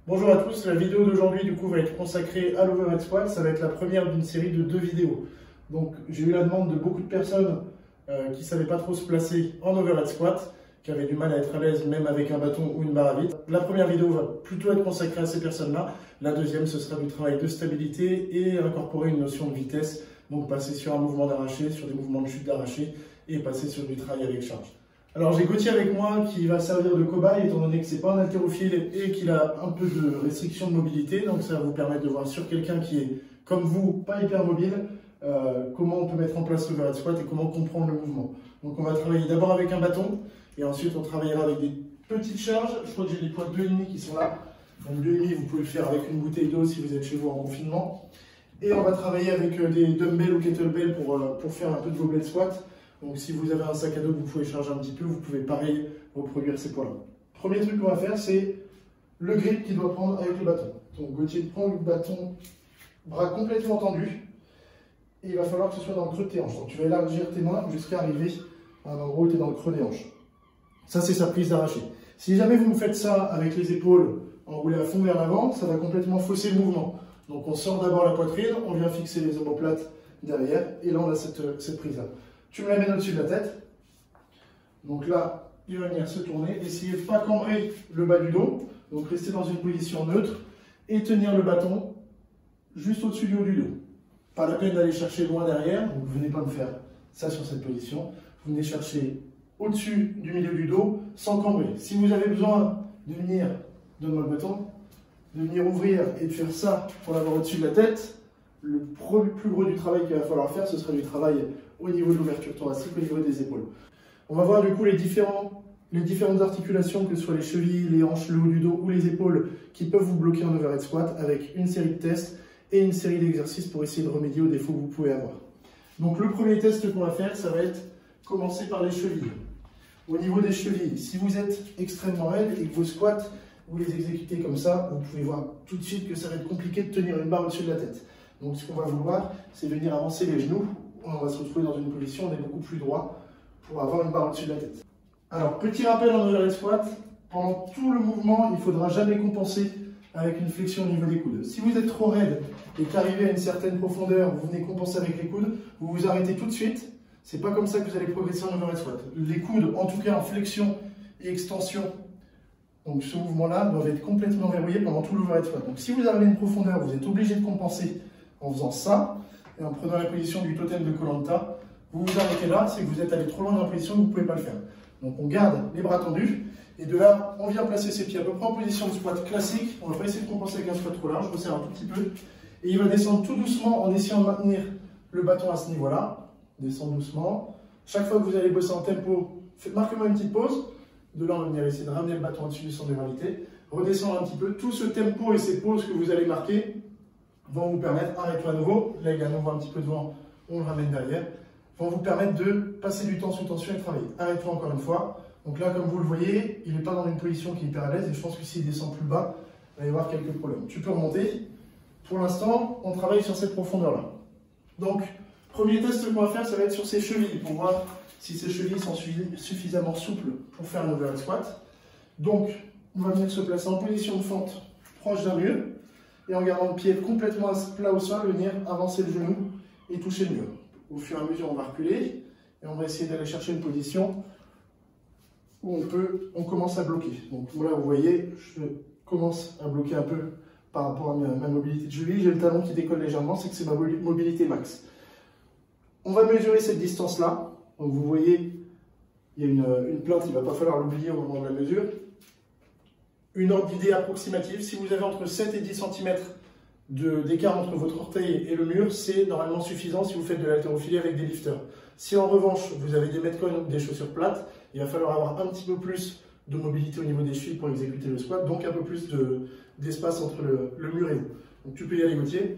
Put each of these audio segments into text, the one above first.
Bonjour à tous, la vidéo d'aujourd'hui du coup va être consacrée à l'overhead squat. Ça va être la première d'une série de 2 vidéos. Donc j'ai eu la demande de beaucoup de personnes qui ne savaient pas trop se placer en overhead squat, qui avaient du mal à être à l'aise même avec un bâton ou une barre à vide. La première vidéo va plutôt être consacrée à ces personnes-là. La deuxième, ce sera du travail de stabilité et incorporer une notion de vitesse. Donc passer sur un mouvement d'arraché, sur des mouvements de chute d'arraché et passer sur du travail avec charge. Alors j'ai Gauthier avec moi qui va servir de cobaye étant donné que c'est pas un haltérophile et qu'il a un peu de restriction de mobilité. Donc ça va vous permettre de voir sur quelqu'un qui est comme vous, pas hyper mobile, comment on peut mettre en place l'overhead squat et comment comprendre le mouvement. Donc on va travailler d'abord avec un bâton et ensuite on travaillera avec des petites charges. Je crois que j'ai des poids 2,5 qui sont là. Donc 2,5 vous pouvez le faire avec une bouteille d'eau si vous êtes chez vous en confinement. Et on va travailler avec des dumbbells ou kettlebells pour faire un peu de goblet squat. Donc si vous avez un sac à dos que vous pouvez charger un petit peu, vous pouvez pareil reproduire ces poids-là. Premier truc qu'on va faire, c'est le grip qu'il doit prendre avec le bâton. Donc Gauthier prend le bâton, bras complètement tendus, et il va falloir que ce soit dans le creux de tes hanches. Donc tu vas élargir tes mains jusqu'à arriver à un endroit où tu es dans le creux des hanches. Ça c'est sa prise d'arraché. Si jamais vous me faites ça avec les épaules enroulées à fond vers l'avant, ça va complètement fausser le mouvement. Donc on sort d'abord la poitrine, on vient fixer les omoplates derrière, et là on a cette prise-là. Tu me la mets au-dessus de la tête. Donc là, il va venir se tourner. Essayez de ne pas cambrer le bas du dos. Donc restez dans une position neutre et tenir le bâton juste au-dessus du haut du dos. Pas la peine d'aller chercher loin derrière. Donc vous ne venez pas me faire ça sur cette position. Vous venez chercher au-dessus du milieu du dos sans cambrer. Si vous avez besoin de venir, donne-moi le bâton, de venir ouvrir et de faire ça pour l'avoir au-dessus de la tête, le plus gros du travail qu'il va falloir faire, ce sera du travail au niveau de l'ouverture thoracique, au niveau des épaules. On va voir du coup les différentes articulations, que ce soit les chevilles, les hanches, le haut du dos ou les épaules, qui peuvent vous bloquer en overhead squat avec une série de tests et une série d'exercices pour essayer de remédier aux défauts que vous pouvez avoir. Donc le premier test qu'on va faire, ça va être commencer par les chevilles. Au niveau des chevilles, si vous êtes extrêmement raide et que vos squats, vous les exécutez comme ça, vous pouvez voir tout de suite que ça va être compliqué de tenir une barre au-dessus de la tête. Donc ce qu'on va vouloir, c'est venir avancer les genoux. On va se retrouver dans une position où on est beaucoup plus droit pour avoir une barre au-dessus de la tête. Alors, petit rappel en overhead squat, pendant tout le mouvement, il ne faudra jamais compenser avec une flexion au niveau des coudes. Si vous êtes trop raide et qu'arrivez à une certaine profondeur, vous venez compenser avec les coudes, vous vous arrêtez tout de suite. C'est pas comme ça que vous allez progresser en overhead squat. Les coudes, en tout cas en flexion et extension, donc ce mouvement-là, doivent être complètement verrouillés pendant tout l'overhead squat. Donc si vous avez une profondeur, vous êtes obligé de compenser en faisant ça, et en prenant la position du totem de Koh Lanta. Vous vous arrêtez là, c'est que vous êtes allé trop loin dans la position, vous ne pouvez pas le faire. Donc on garde les bras tendus, et de là, on vient placer ses pieds à peu près en position de squat classique. On va pas essayer de compenser avec un squat trop large, je resserre un tout petit peu. Et il va descendre tout doucement en essayant de maintenir le bâton à ce niveau-là. Descend doucement. Chaque fois que vous allez bosser en tempo, marquez-moi une petite pause. De là, on va venir essayer de ramener le bâton au-dessus du centre de gravité. Redescendre un petit peu. Tout ce tempo et ces pauses que vous allez marquer vont vous permettre, arrête-toi à nouveau, là il est à nouveau un petit peu devant, on le ramène derrière, vont vous permettre de passer du temps sous tension et de travailler. Arrête-toi encore une fois. Donc là, comme vous le voyez, il n'est pas dans une position qui est hyper à l'aise et je pense que s'il descend plus bas, il va y avoir quelques problèmes. Tu peux remonter. Pour l'instant, on travaille sur cette profondeur-là. Donc, premier test qu'on va faire, ça va être sur ses chevilles pour voir si ses chevilles sont suffisamment souples pour faire un overhead squat. Donc, on va venir se placer en position de fente proche d'un mur. Et en gardant le pied complètement plat au sol, venir avancer le genou et toucher le mur. Au fur et à mesure, on va reculer et on va essayer d'aller chercher une position où on commence à bloquer. Donc là, vous voyez, je commence à bloquer un peu par rapport à ma mobilité de cheville. J'ai le talon qui décolle légèrement, c'est que c'est ma mobilité max. On va mesurer cette distance-là. Donc vous voyez, il y a une plainte, il ne va pas falloir l'oublier au moment de la mesure. Une ordre d'idée approximative, si vous avez entre 7 et 10 cm d'écart entre votre orteil et le mur, c'est normalement suffisant si vous faites de l'haltérophilie avec des lifters. Si en revanche, vous avez des metcons ou des chaussures plates, il va falloir avoir un petit peu plus de mobilité au niveau des chevilles pour exécuter le squat, donc un peu plus d'espace entre le mur et vous. Donc tu peux y aller, Gauthier.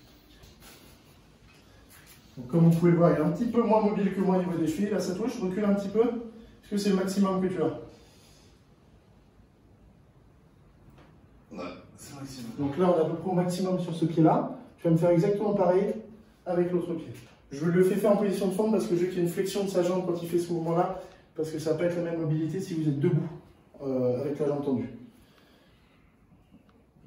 Donc, comme vous pouvez le voir, il est un petit peu moins mobile que moi au niveau des chevilles. Là, ça touche, recule un petit peu. Est-ce que c'est le maximum que tu as? Donc là, on est à peu près au maximum sur ce pied-là. Tu vas me faire exactement pareil avec l'autre pied. Je le fais faire en position de fente parce que je veux qu'il y ait une flexion de sa jambe quand il fait ce mouvement-là, parce que ça ne va pas être la même mobilité si vous êtes debout avec la jambe tendue.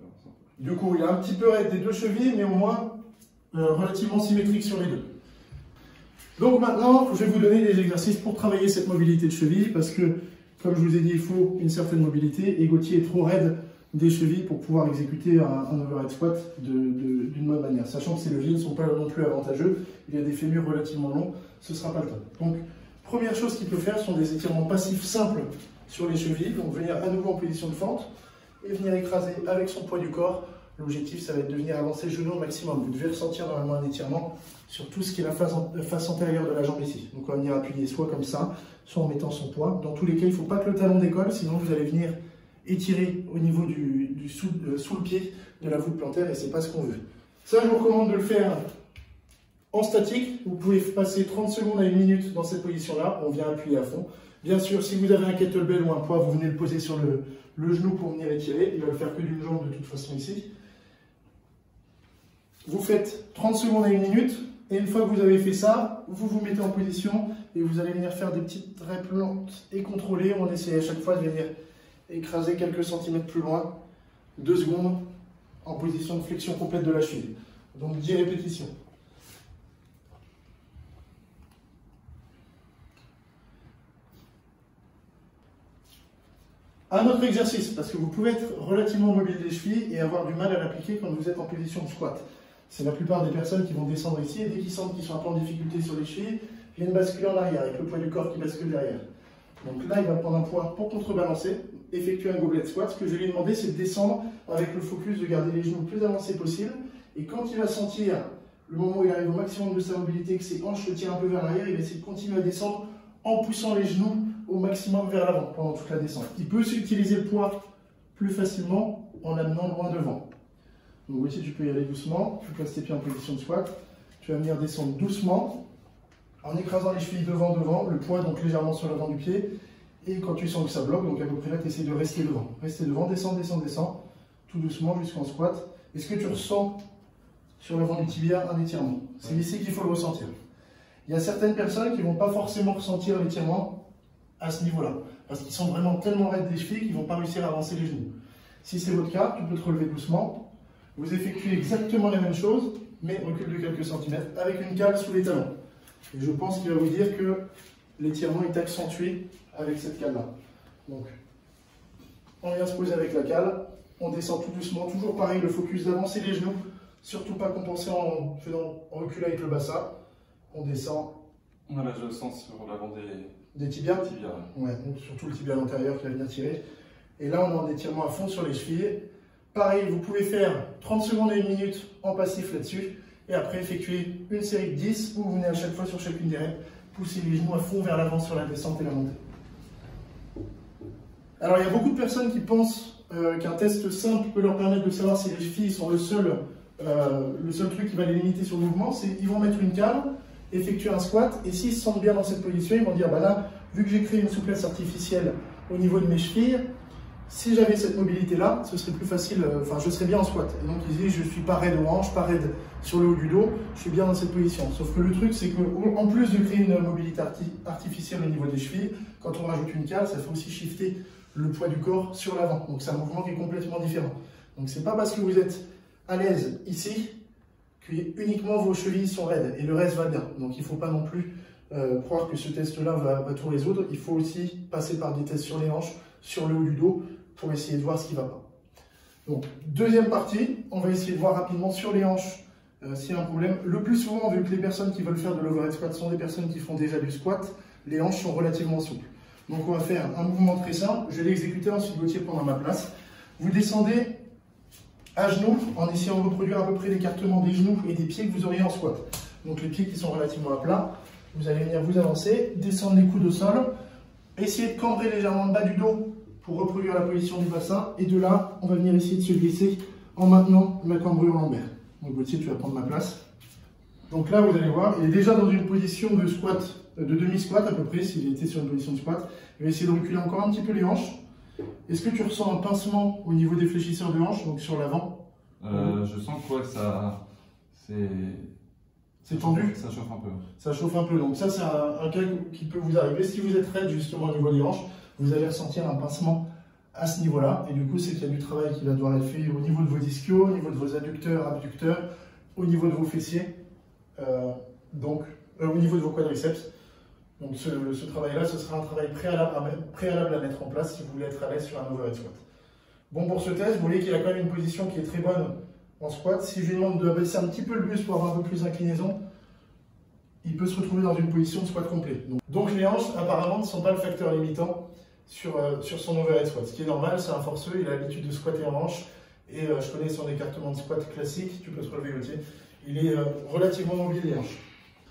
Du coup, il y a un petit peu raide des deux chevilles, mais au moins relativement symétrique sur les deux. Donc maintenant, je vais vous donner des exercices pour travailler cette mobilité de cheville, parce que, comme je vous ai dit, il faut une certaine mobilité, et Gauthier est trop raide des chevilles pour pouvoir exécuter un overhead squat d'une bonne manière. Sachant que ces leviers ne sont pas non plus avantageux, il y a des fémurs relativement longs, ce ne sera pas le top. Donc, première chose qu'il peut faire sont des étirements passifs simples sur les chevilles, donc venir à nouveau en position de fente, et venir écraser avec son poids du corps. L'objectif, ça va être de venir avancer le genou au maximum. Vous devez ressentir normalement un étirement sur tout ce qui est la face antérieure de la jambe ici. Donc on va venir appuyer soit comme ça, soit en mettant son poids. Dans tous les cas, il ne faut pas que le talon décolle, sinon vous allez venir étirer au niveau sous le pied de la voûte plantaire et ce n'est pas ce qu'on veut. Ça, je vous recommande de le faire en statique. Vous pouvez passer 30 secondes à 1 minute dans cette position-là. On vient appuyer à fond. Bien sûr, si vous avez un kettlebell ou un poids, vous venez le poser sur le genou pour venir étirer. Il va le faire que d'une jambe de toute façon ici. Vous faites 30 secondes à 1 minute. Et une fois que vous avez fait ça, vous vous mettez en position et vous allez venir faire des petites reps lentes et contrôlées. On essaie à chaque fois de venir écraser quelques centimètres plus loin. 2 secondes en position de flexion complète de la cheville. Donc 10 répétitions. Un autre exercice, parce que vous pouvez être relativement mobile des chevilles et avoir du mal à l'appliquer quand vous êtes en position de squat. C'est la plupart des personnes qui vont descendre ici et dès qu'ils sentent qu'ils sont un peu en difficulté sur les chevilles, viennent basculer en arrière avec le poids du corps qui bascule derrière. Donc là, il va prendre un poids pour contrebalancer, effectuer un goblet squat. Ce que je vais lui demander, c'est de descendre avec le focus de garder les genoux le plus avancés possible. Et quand il va sentir le moment où il arrive au maximum de sa mobilité, que ses hanches le tirent un peu vers l'arrière, il va essayer de continuer à descendre en poussant les genoux au maximum vers l'avant pendant toute la descente. Il peut aussi utiliser le poids plus facilement en l'amenant loin devant. Donc ici, tu peux y aller doucement. Tu places tes pieds en position de squat. Tu vas venir descendre doucement en écrasant les chevilles devant, le poids donc légèrement sur l'avant du pied. Et quand tu sens que ça bloque, donc à peu près là, tu essaies de rester devant. Rester devant, descendre, tout doucement jusqu'en squat. Est-ce que tu ressens sur l'avant du tibia un étirement? C'est ici qu'il faut le ressentir. Il y a certaines personnes qui ne vont pas forcément ressentir l'étirement à ce niveau-là, parce qu'ils sont vraiment tellement raides des chevilles qu'ils ne vont pas réussir à avancer les genoux. Si c'est votre cas, tu peux te relever doucement. Vous effectuez exactement la même chose, mais recule de quelques centimètres, avec une cale sous les talons. Et je pense qu'il va vous dire que l'étirement est accentué avec cette cale-là. Donc, on vient se poser avec la cale, on descend tout doucement, toujours pareil, le focus d'avancer les genoux, surtout pas compenser en recul avec le bassin. On descend. Voilà, je le sens sur l'avant des tibias. Ouais. Ouais, donc surtout le tibia antérieur qui va venir tirer. Et là, on est en étirement à fond sur les chevilles. Pareil, vous pouvez faire 30 secondes à 1 minute en passif là-dessus. Et après, effectuer une série de 10 où vous venez à chaque fois sur chacune des reps, pousser les genoux à fond vers l'avant sur la descente et la montée. Alors, il y a beaucoup de personnes qui pensent qu'un test simple peut leur permettre de savoir si les chevilles sont le seul truc qui va les limiter sur le mouvement. C'est qu'ils vont mettre une cale, effectuer un squat, et s'ils se sentent bien dans cette position, ils vont dire, bah là, vu que j'ai créé une souplesse artificielle au niveau de mes chevilles, si j'avais cette mobilité-là, ce serait plus facile, je serais bien en squat. Et donc ils disent, je ne suis pas raide aux hanches, pas raide sur le haut du dos, je suis bien dans cette position. Sauf que le truc, c'est qu'en plus de créer une mobilité artificielle au niveau des chevilles, quand on rajoute une cale, ça fait aussi shifter le poids du corps sur l'avant. Donc c'est un mouvement qui est complètement différent. Donc c'est pas parce que vous êtes à l'aise ici que uniquement vos chevilles sont raides et le reste va bien. Donc il ne faut pas non plus croire que ce test-là va tout résoudre. Il faut aussi passer par des tests sur les hanches, sur le haut du dos, pour essayer de voir ce qui ne va pas. Donc, deuxième partie, on va essayer de voir rapidement sur les hanches s'il y a un problème. Le plus souvent, vu que les personnes qui veulent faire de l'overhead squat sont des personnes qui font déjà du squat, les hanches sont relativement souples. Donc on va faire un mouvement très simple, je vais l'exécuter, ensuite Gauthier prendra ma place. Vous descendez à genoux en essayant de reproduire à peu près l'écartement des genoux et des pieds que vous auriez en squat. Donc les pieds qui sont relativement à plat, vous allez venir vous avancer, descendre les coudes au sol, essayez de cambrer légèrement le bas du dos pour reproduire la position du bassin, et de là, on va venir essayer de se glisser en maintenant la cambrure lombaire. Donc Gauthier, tu vas prendre ma place. Donc là, vous allez voir, il est déjà dans une position de squat, de demi-squat à peu près, s'il était sur une position de squat. Il va essayer de reculer encore un petit peu les hanches. Est-ce que tu ressens un pincement au niveau des fléchisseurs de hanches, donc sur l'avant? Je sens que ça... C'est tendu? Ça chauffe un peu. Ça chauffe un peu, donc ça c'est un cas qui peut vous arriver. Si vous êtes raide justement au niveau des hanches, vous allez ressentir un pincement à ce niveau-là. Et du coup, c'est qu'il y a du travail qui va devoir être fait au niveau de vos ischios, au niveau de vos adducteurs, abducteurs, au niveau de vos fessiers, au niveau de vos quadriceps. Donc ce travail-là, ce sera un travail préalable à mettre en place si vous voulez être à l'aise sur un overhead squat. Bon, pour ce test, vous voyez qu'il a quand même une position qui est très bonne en squat. Si je lui demande de baisser un petit peu le buste pour avoir un peu plus d'inclinaison, il peut se retrouver dans une position de squat complet. Donc les hanches, apparemment, ne sont pas le facteur limitant sur son overhead squat. Ce qui est normal, c'est un forceux, il a l'habitude de squatter en hanche. Et je connais son écartement de squat classique, tu peux te relever, Gauthier. Il est relativement mobile les hanches.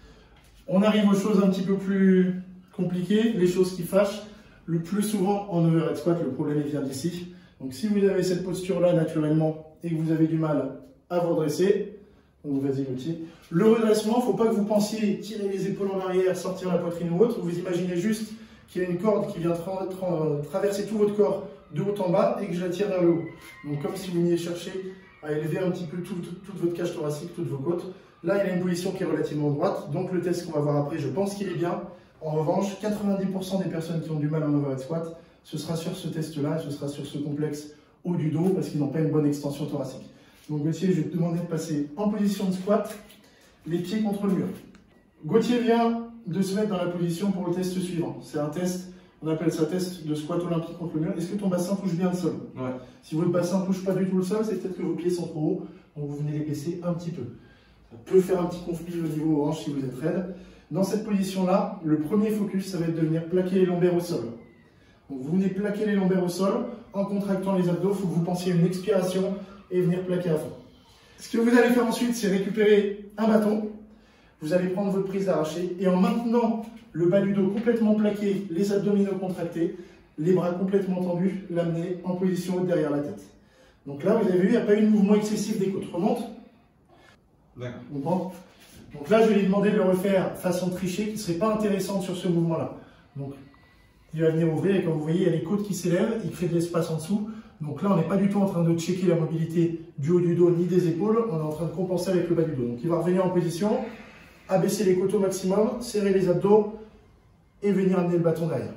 On arrive aux choses un petit peu plus compliquées, les choses qui fâchent. Le plus souvent en overhead squat, le problème vient d'ici. Donc si vous avez cette posture-là naturellement et que vous avez du mal à vous redresser, donc vas-y Gauthier. Le redressement, il ne faut pas que vous pensiez tirer les épaules en arrière, sortir la poitrine ou autre. Vous imaginez juste qu'il y a une corde qui vient traverser tout votre corps de haut en bas et que je la tire vers le haut. Donc comme si vous veniez chercher à élever un petit peu toute votre cage thoracique, toutes vos côtes. Là, il a une position qui est relativement droite, donc le test qu'on va voir après, je pense qu'il est bien. En revanche, 90% des personnes qui ont du mal en overhead squat, ce sera sur ce test-là, ce sera sur ce complexe haut du dos, parce qu'ils n'ont pas une bonne extension thoracique. Donc Gauthier, je vais te demander de passer en position de squat, les pieds contre le mur. Gauthier vient de se mettre dans la position pour le test suivant. C'est un test, on appelle ça test de squat olympique contre le mur. Est-ce que ton bassin touche bien le sol? Ouais. Si votre bassin ne touche pas du tout le sol, c'est peut-être que vos pieds sont trop hauts, donc vous venez les baisser un petit peu. Ça peut faire un petit conflit au niveau hanche si vous êtes raide. Dans cette position-là, le premier focus, ça va être de venir plaquer les lombaires au sol. Donc vous venez plaquer les lombaires au sol en contractant les abdos. Il faut que vous pensiez à une expiration et venir plaquer à fond. Ce que vous allez faire ensuite, c'est récupérer un bâton. Vous allez prendre votre prise d'arraché et en maintenant le bas du dos complètement plaqué, les abdominaux contractés, les bras complètement tendus, l'amener en position haute derrière la tête. Donc là, vous avez vu, il n'y a pas eu de mouvement excessif des côtes. Remonte. D'accord. Donc là, je vais lui demander de le refaire façon trichée, qui ne serait pas intéressante sur ce mouvement-là. Donc, il va venir ouvrir et comme vous voyez, il y a les côtes qui s'élèvent, il crée de l'espace en dessous. Donc là, on n'est pas du tout en train de checker la mobilité du haut du dos ni des épaules, on est en train de compenser avec le bas du dos. Donc il va revenir en position, abaisser les côtes au maximum, serrer les abdos et venir amener le bâton derrière.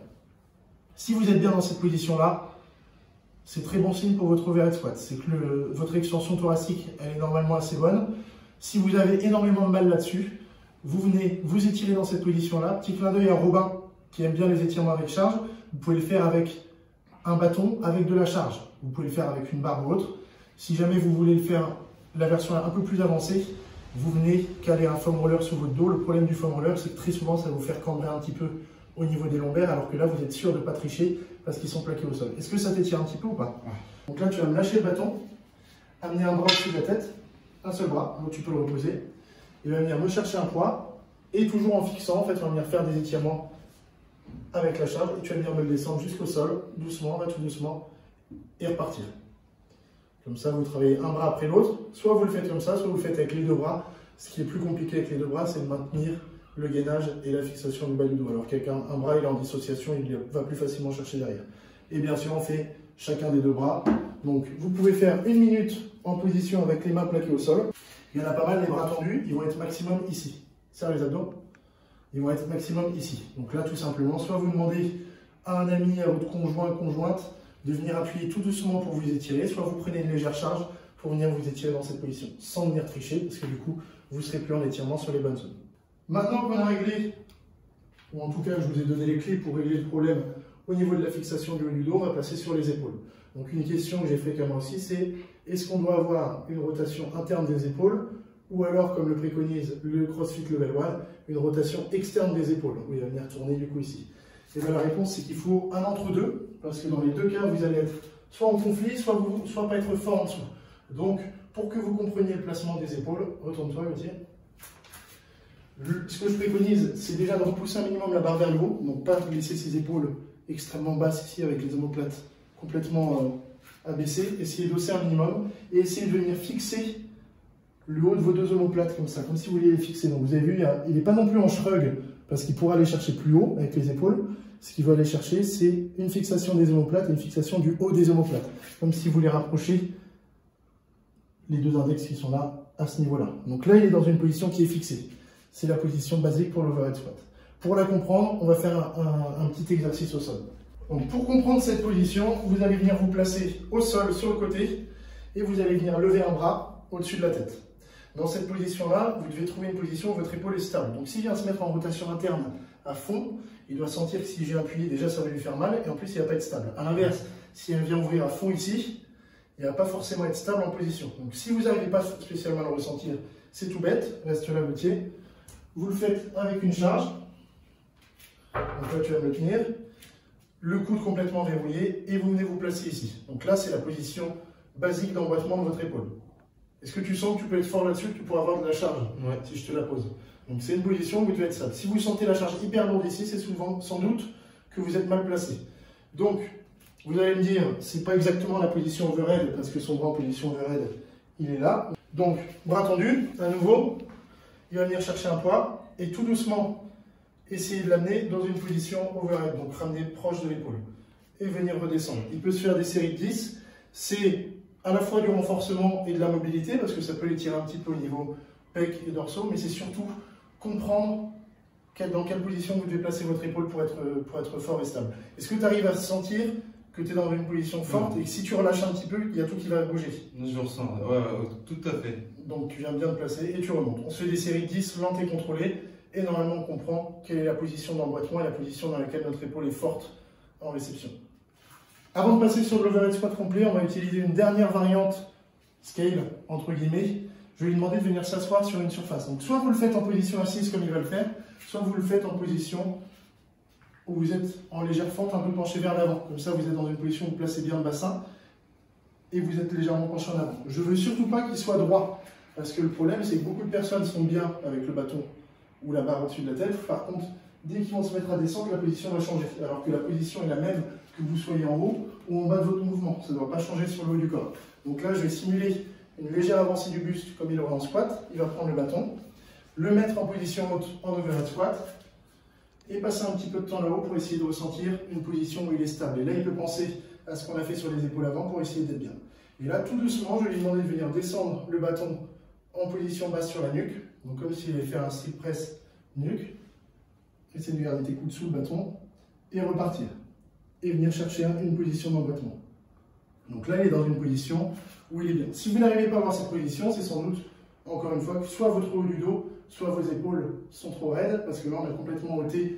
Si vous êtes bien dans cette position-là, c'est très bon signe pour votre overhead squat. C'est que votre extension thoracique, elle est normalement assez bonne. Si vous avez énormément de mal là-dessus, vous venez vous étirer dans cette position-là. Petit clin d'œil à Robin qui aime bien les étirements avec charge. Vous pouvez le faire avec un bâton, avec de la charge. Vous pouvez le faire avec une barre ou autre. Si jamais vous voulez le faire, la version un peu plus avancée, vous venez caler un foam roller sur votre dos. Le problème du foam roller, c'est que très souvent, ça va vous faire cambrer un petit peu au niveau des lombaires, alors que là, vous êtes sûr de ne pas tricher parce qu'ils sont plaqués au sol. Est-ce que ça t'étire un petit peu ou pas? Donc là, tu vas me lâcher le bâton, amener un bras au-dessus de la tête, un seul bras, donc tu peux le reposer. Il va venir me chercher un poids, et toujours en fixant, en fait, il va venir faire des étirements avec la charge, et tu vas venir me le descendre jusqu'au sol, doucement, va tout doucement, et repartir. Comme ça, vous travaillez un bras après l'autre. Soit vous le faites comme ça, soit vous le faites avec les deux bras. Ce qui est plus compliqué avec les deux bras, c'est de maintenir le gainage et la fixation du bas du dos. Alors qu'un bras, il est en dissociation, il va plus facilement chercher derrière. Et bien sûr, on fait chacun des deux bras. Donc, vous pouvez faire 1 minute en position avec les mains plaquées au sol. Il y en a pas mal, les bras tendus, ils vont être maximum ici. Serre les abdos. Ils vont être maximum ici. Donc là, tout simplement, soit vous demandez à un ami, à votre conjoint, conjointe, de venir appuyer tout doucement pour vous étirer, soit vous prenez une légère charge pour venir vous étirer dans cette position, sans venir tricher, parce que du coup, vous ne serez plus en étirement sur les bonnes zones. Maintenant qu'on a réglé, ou en tout cas, je vous ai donné les clés pour régler le problème au niveau de la fixation du haut du dos, on va passer sur les épaules. Donc une question que j'ai fréquemment aussi, c'est est-ce qu'on doit avoir une rotation interne des épaules, ou alors, comme le préconise le CrossFit Level 1, une rotation externe des épaules, où il va venir tourner du coup ici. Et bien la réponse, c'est qu'il faut un entre-deux, parce que dans les deux cas, vous allez être soit en conflit, soit pas être fort en dessous. Donc, pour que vous compreniez le placement des épaules, retourne-toi, Gauthier. Ce que je préconise, c'est déjà de repousser un minimum la barre vers le haut, donc pas de laisser ses épaules extrêmement basses ici avec les omoplates complètement abaissées. Essayez d'osser un minimum et essayez de venir fixer le haut de vos deux omoplates comme ça, comme si vous vouliez les fixer. Donc vous avez vu, il n'est pas non plus en shrug, parce qu'il pourra aller chercher plus haut avec les épaules. Ce qu'il va aller chercher, c'est une fixation des omoplates et une fixation du haut des omoplates. Comme si vous les rapprochez, les deux index qui sont là, à ce niveau-là. Donc là, il est dans une position qui est fixée. C'est la position basique pour l'overhead squat. Pour la comprendre, on va faire un petit exercice au sol. Donc pour comprendre cette position, vous allez venir vous placer au sol sur le côté et vous allez venir lever un bras au-dessus de la tête. Dans cette position-là, vous devez trouver une position où votre épaule est stable. Donc s'il vient se mettre en rotation interne à fond, il doit sentir que si j'ai appuyé, déjà ça va lui faire mal et en plus il ne va pas être stable. A l'inverse, si elle vient ouvrir à fond ici, il ne va pas forcément être stable en position. Donc si vous n'arrivez pas spécialement à le ressentir, c'est tout bête, reste là le pied. Vous le faites avec une charge. Donc là tu vas me le tenir. Le coude complètement verrouillé et vous venez vous placer ici. Donc là c'est la position basique d'emboîtement de votre épaule. Est-ce que tu sens que tu peux être fort là-dessus, que tu pourras avoir de la charge si je te la pose? Donc c'est une position où vous devez être stable. Si vous sentez la charge hyper lourde ici, c'est souvent, sans doute, que vous êtes mal placé. Donc, vous allez me dire, c'est pas exactement la position overhead, parce que son bras en position overhead, il est là. Donc, bras tendu, à nouveau, il va venir chercher un poids, et tout doucement, essayer de l'amener dans une position overhead, donc ramener proche de l'épaule, et venir redescendre. Il peut se faire des séries de 10, c'est à la fois du renforcement et de la mobilité, parce que ça peut les tirer un petit peu au niveau pec et dorsaux, mais c'est surtout comprendre dans quelle position vous devez placer votre épaule pour être fort et stable. Est-ce que tu arrives à sentir que tu es dans une position forte et que si tu relâches un petit peu, il y a tout qui va bouger? Je ressens, ouais, tout à fait. Donc tu viens bien de placer et tu remontes. On se fait des séries de 10 lentes et contrôlées, et normalement on comprend quelle est la position d'emboîtement et la position dans laquelle notre épaule est forte en réception. Avant de passer sur l'overhead squat complet, on va utiliser une dernière variante scale, entre guillemets. Je vais lui demander de venir s'asseoir sur une surface. Donc soit vous le faites en position assise comme il va le faire, soit vous le faites en position où vous êtes en légère fente, un peu penché vers l'avant. Comme ça, vous êtes dans une position où vous placez bien le bassin et vous êtes légèrement penché en avant. Je ne veux surtout pas qu'il soit droit, parce que le problème, c'est que beaucoup de personnes sont bien avec le bâton ou la barre au-dessus de la tête. Par contre, dès qu'ils vont se mettre à descendre, la position va changer. Alors que la position est la même que vous soyez en haut ou en bas de votre mouvement. Ça ne doit pas changer sur le haut du corps. Donc là, je vais simuler une légère avancée du buste comme il aurait en squat. Il va prendre le bâton, le mettre en position haute en overhead squat et passer un petit peu de temps là-haut pour essayer de ressentir une position où il est stable. Et là, il peut penser à ce qu'on a fait sur les épaules avant pour essayer d'être bien. Et là, tout doucement, je vais lui demander de venir descendre le bâton en position basse sur la nuque. Donc comme s'il allait faire un slip press nuque. Essayer de garder tes coudes sous le bâton et repartir. Et venir chercher une position d'emboîtement. Donc là, il est dans une position où il est bien. Si vous n'arrivez pas à avoir cette position, c'est sans doute, encore une fois, que soit votre haut du dos, soit vos épaules sont trop raides, parce que là, on a complètement ôté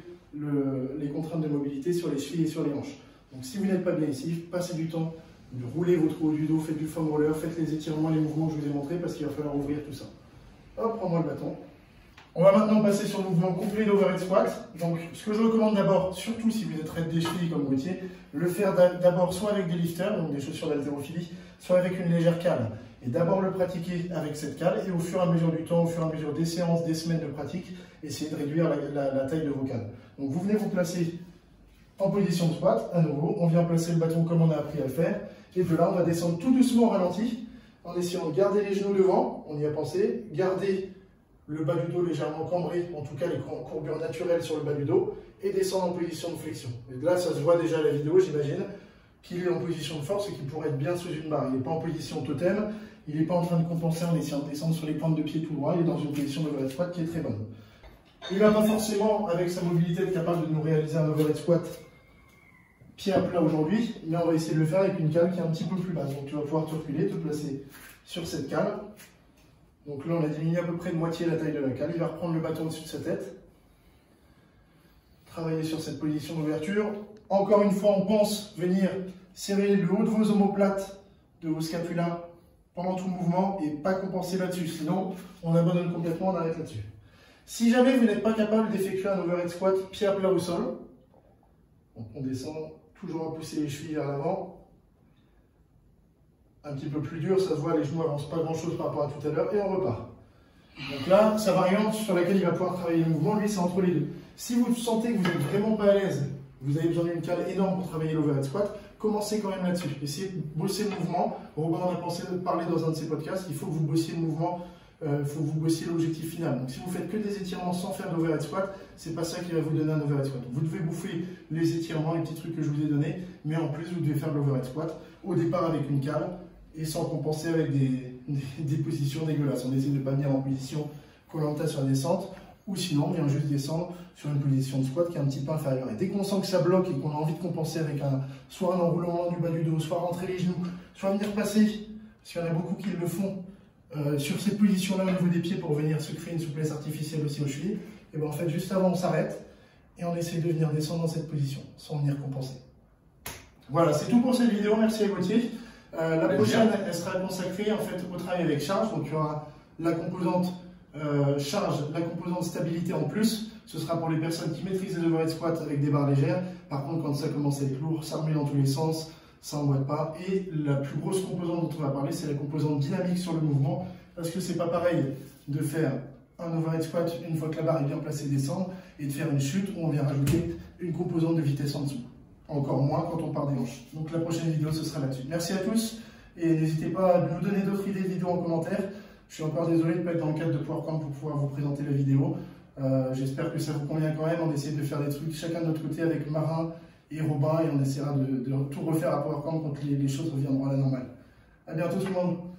les contraintes de mobilité sur les chevilles et sur les hanches. Donc si vous n'êtes pas bien ici, passez du temps, roulez votre haut du dos, faites du foam roller, faites les étirements, les mouvements que je vous ai montrés, parce qu'il va falloir ouvrir tout ça. Hop, prends-moi le bâton. On va maintenant passer sur le mouvement complet d'overhead squat. Donc, ce que je recommande d'abord, surtout si vous êtes raide des chevilles comme Gauthier, le faire d'abord soit avec des lifters, donc des chaussures d'haltérophilie, soit avec une légère cale. Et d'abord le pratiquer avec cette cale, et au fur et à mesure du temps, au fur et à mesure des séances, des semaines de pratique, essayez de réduire la taille de vos cales. Donc, vous venez vous placer en position de squat, à nouveau, on vient placer le bâton comme on a appris à le faire, et de là, on va descendre tout doucement au ralenti, en essayant de garder les genoux devant, on y a pensé, garder le bas du dos légèrement cambré, en tout cas les courbures naturelles sur le bas du dos, et descendre en position de flexion. Et là, ça se voit déjà à la vidéo, j'imagine, qu'il est en position de force et qu'il pourrait être bien sous une barre. Il n'est pas en position totem, il n'est pas en train de compenser en essayant de descendre sur les pointes de pied tout droit, il est dans une position d'overhead squat qui est très bonne. Il va pas forcément, avec sa mobilité, être capable de nous réaliser un overhead squat pied à plat aujourd'hui, mais on va essayer de le faire avec une cale qui est un petit peu plus basse. Donc tu vas pouvoir te reculer, te placer sur cette cale. Donc là, on a diminué à peu près de moitié la taille de la cale. Il va reprendre le bâton au-dessus de sa tête. Travailler sur cette position d'ouverture. Encore une fois, on pense venir serrer le haut de vos omoplates, de vos scapulas pendant tout le mouvement et pas compenser là-dessus. Sinon, on abandonne complètement, on arrête là-dessus. Si jamais vous n'êtes pas capable d'effectuer un overhead squat pied à plat au sol, donc on descend toujours à pousser les chevilles vers l'avant. Un petit peu plus dur, ça se voit, les genoux n'avancent pas grand-chose par rapport à tout à l'heure, et on repart. Donc là, sa variante sur laquelle il va pouvoir travailler le mouvement, lui, c'est entre les deux. Si vous sentez que vous n'êtes vraiment pas à l'aise, vous avez besoin d'une cale énorme pour travailler l'overhead squat, commencez quand même là-dessus. Essayez de bosser le mouvement. Robin en a parlé dans un de ses podcasts, il faut que vous bossiez le mouvement, il faut que vous bossiez l'objectif final. Donc si vous faites que des étirements sans faire d'overhead squat, c'est pas ça qui va vous donner un overhead squat. Vous devez bouffer les étirements, les petits trucs que je vous ai donnés, mais en plus vous devez faire de l'overhead squat, au départ avec une cale, et sans compenser avec des positions dégueulasses. On essaie de ne pas venir en position Koh-Lanta sur la descente. ou sinon on vient juste descendre sur une position de squat qui est un petit peu inférieure. Et dès qu'on sent que ça bloque et qu'on a envie de compenser avec soit un enroulement du bas du dos, soit rentrer les genoux, soit venir passer, parce qu'il y en a beaucoup qui le font, sur ces positions-là au niveau des pieds pour venir se créer une souplesse artificielle aussi aux chevilles, et bien en fait juste avant on s'arrête et on essaie de venir descendre dans cette position sans venir compenser. Voilà, c'est tout pour cette vidéo, merci à Gauthier. La prochaine, elle sera consacrée en fait au travail avec charge, donc il y aura la composante charge, la composante stabilité en plus. Ce sera pour les personnes qui maîtrisent les overhead squats avec des barres légères. Par contre, quand ça commence à être lourd, ça remet dans tous les sens, ça n'emboîte pas. Et la plus grosse composante dont on va parler, c'est la composante dynamique sur le mouvement, parce que c'est pas pareil de faire un overhead squat une fois que la barre est bien placée descendre et de faire une chute où on vient rajouter une composante de vitesse en dessous. Encore moins quand on part des hanches. Donc la prochaine vidéo, ce sera là-dessus. Merci à tous et n'hésitez pas à nous donner d'autres idées de vidéos en commentaire. Je suis encore désolé de ne pas être dans le cadre de PowerCamp pour pouvoir vous présenter la vidéo. J'espère que ça vous convient quand même. On essaie de faire des trucs chacun de notre côté avec Marin et Robin et on essaiera de tout refaire à PowerCamp quand les choses reviendront à la normale. À bientôt tout le monde.